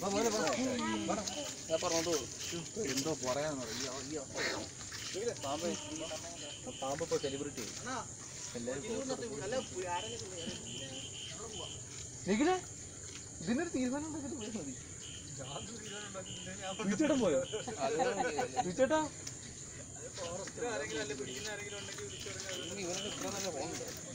ഞാൻ പറഞ്ഞോണ്ട് എന്തോ പറയാന്നറിയോ പാമ്പ് ഇപ്പൊ സെലിബ്രിറ്റി നിഖിലേ ഇതിനൊരു തീരുമാനം ഉണ്ടാക്കിട്ട് പോയാൽ മതി. ചേട്ടൻ പോയോ? ചേട്ടാ ഇവനൊക്കെ ഇത്ര നല്ല പോകുന്നുണ്ട്.